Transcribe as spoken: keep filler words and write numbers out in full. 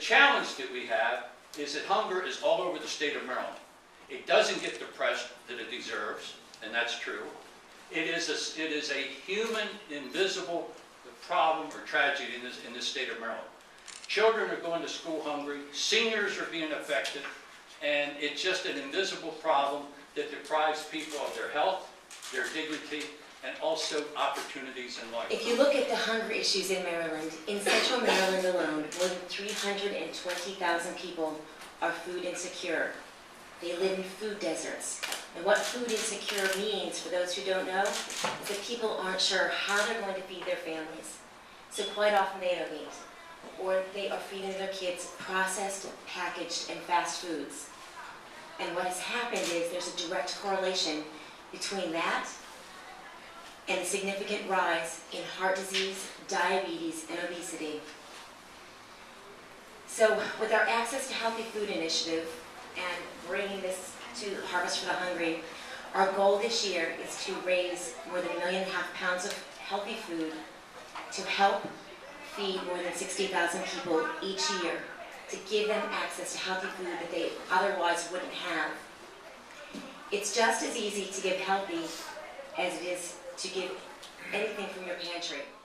challenge that we have is that hunger is all over the state of Maryland. It doesn't get the press that it deserves, and that's true. It is a, it is a human, invisible problem or tragedy in this, in this state of Maryland. Children are going to school hungry, seniors are being affected, and it's just an invisible problem that deprives people of their health, their dignity, and also opportunities in life. If you look at the hunger issues in Maryland, in central Maryland alone, more than three hundred twenty thousand people are food insecure. They live in food deserts. And what food insecure means, for those who don't know, is that people aren't sure how they're going to feed their families. So quite often they don't eat. Or they are feeding their kids processed, packaged, and fast foods. And what has happened is there's a direct correlation between that and a significant rise in heart disease, diabetes, and obesity. So with our Access to Healthy Food initiative and bringing this to Harvest for the Hungry, our goal this year is to raise more than a million and a half pounds of healthy food to help feed more than sixty thousand people each year, to give them access to healthy food that they otherwise wouldn't have. It's just as easy to give healthy as it is to give anything from your pantry.